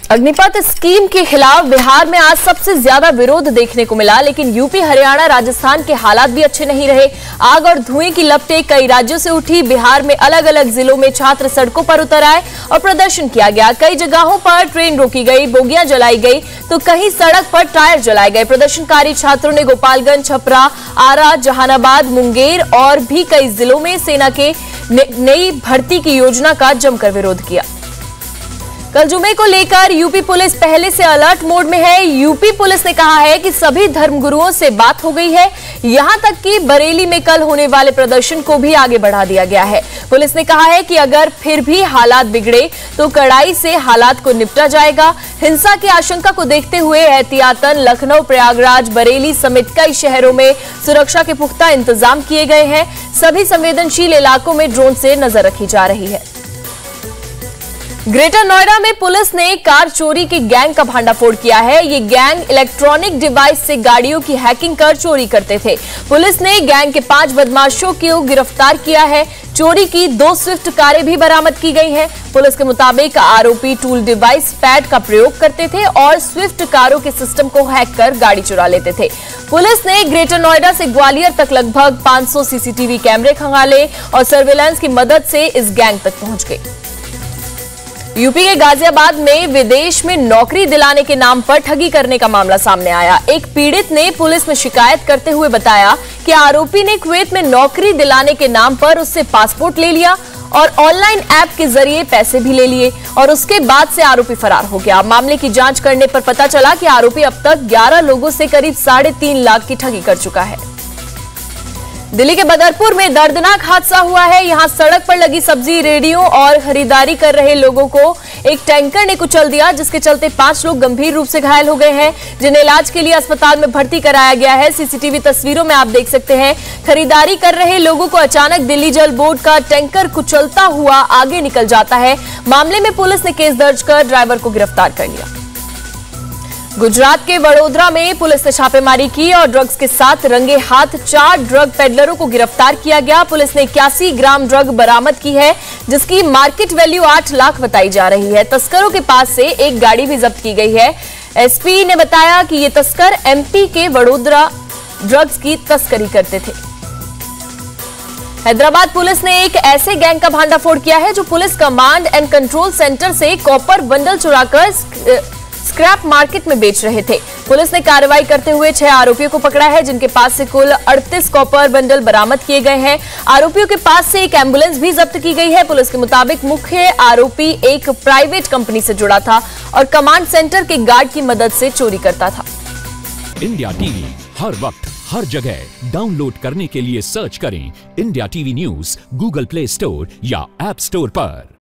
Agnipath scheme के खिलाफ बिहार में आज सबसे ज्यादा विरोध देखने को मिला, लेकिन यूपी, हरियाणा, राजस्थान के हालात भी अच्छे नहीं रहे। आग और धुएं की लपटें कई राज्यों से उठी। बिहार में अलग अलग जिलों में छात्र सड़कों पर उतर आए और प्रदर्शन किया गया। कई जगहों पर ट्रेन रोकी गई, बोगियां जलाई गई, तो कहीं सड़क पर टायर जलाए गए। प्रदर्शनकारी छात्रों ने गोपालगंज, छपरा, आरा, जहानाबाद, मुंगेर और भी कई जिलों में सेना के नई भर्ती की योजना का जमकर विरोध किया। कल जुमे को लेकर यूपी पुलिस पहले से अलर्ट मोड में है। यूपी पुलिस ने कहा है कि सभी धर्मगुरुओं से बात हो गई है। यहां तक कि बरेली में कल होने वाले प्रदर्शन को भी आगे बढ़ा दिया गया है। पुलिस ने कहा है कि अगर फिर भी हालात बिगड़े तो कड़ाई से हालात को निपटा जाएगा। हिंसा की आशंका को देखते हुए एहतियातन लखनऊ, प्रयागराज, बरेली समेत कई शहरों में सुरक्षा के पुख्ता इंतजाम किए गए हैं। सभी संवेदनशील इलाकों में ड्रोन से नजर रखी जा रही है। ग्रेटर नोएडा में पुलिस ने कार चोरी के गैंग का भांडाफोड़ किया है। ये गैंग इलेक्ट्रॉनिक डिवाइस से गाड़ियों की हैकिंग कर चोरी करते थे। पुलिस ने गैंग के 5 बदमाशों को गिरफ्तार किया है। चोरी की 2 स्विफ्ट कारें भी बरामद की गई हैं। पुलिस के मुताबिक आरोपी टूल डिवाइस पैड का प्रयोग करते थे और स्विफ्ट कारों के सिस्टम को हैक कर गाड़ी चुरा लेते थे। पुलिस ने ग्रेटर नोएडा से ग्वालियर तक लगभग 500 सीसीटीवी कैमरे खंगाले और सर्विलांस की मदद से इस गैंग तक पहुंच गए। यूपी के गाजियाबाद में विदेश में नौकरी दिलाने के नाम पर ठगी करने का मामला सामने आया। एक पीड़ित ने पुलिस में शिकायत करते हुए बताया कि आरोपी ने कुवैत में नौकरी दिलाने के नाम पर उससे पासपोर्ट ले लिया और ऑनलाइन ऐप के जरिए पैसे भी ले लिए और उसके बाद से आरोपी फरार हो गया। मामले की जांच करने पर पता चला कि आरोपी अब तक 11 लोगों से करीब 3.5 लाख की ठगी कर चुका है। दिल्ली के बदरपुर में दर्दनाक हादसा हुआ है। यहां सड़क पर लगी सब्जी रेहड़ियों और खरीदारी कर रहे लोगों को एक टैंकर ने कुचल दिया, जिसके चलते 5 लोग गंभीर रूप से घायल हो गए हैं, जिन्हें इलाज के लिए अस्पताल में भर्ती कराया गया है। सीसीटीवी तस्वीरों में आप देख सकते हैं, खरीदारी कर रहे लोगों को अचानक दिल्ली जल बोर्ड का टैंकर कुचलता हुआ आगे निकल जाता है। मामले में पुलिस ने केस दर्ज कर ड्राइवर को गिरफ्तार कर लिया। गुजरात के वडोदरा में पुलिस ने छापेमारी की और ड्रग्स के साथ रंगे हाथ 4 ड्रग पेडलरों को गिरफ्तार किया गया। पुलिस ने 81 ग्राम ड्रग बरामद की है, जिसकी मार्केट वैल्यू 8 लाख बताई जा रही है। तस्करों के पास से एक गाड़ी भी जब्त की गई है। एसपी ने बताया कि ये तस्कर एमपी के वडोदरा ड्रग्स की तस्करी करते थे। हैदराबाद पुलिस ने एक ऐसे गैंग का भांडाफोड़ किया है जो police command and control centre से कॉपर बंडल चुराकर स्क्रैप मार्केट में बेच रहे थे। पुलिस ने कार्रवाई करते हुए 6 आरोपियों को पकड़ा है, जिनके पास से कुल 38 कॉपर बंडल बरामद किए गए हैं। आरोपियों के पास से एक एम्बुलेंस भी जब्त की गई है। पुलिस के मुताबिक मुख्य आरोपी एक प्राइवेट कंपनी से जुड़ा था और कमांड सेंटर के गार्ड की मदद से चोरी करता था। इंडिया टीवी हर वक्त हर जगह डाउनलोड करने के लिए सर्च करें India TV news Google Play Store या ऐप स्टोर पर।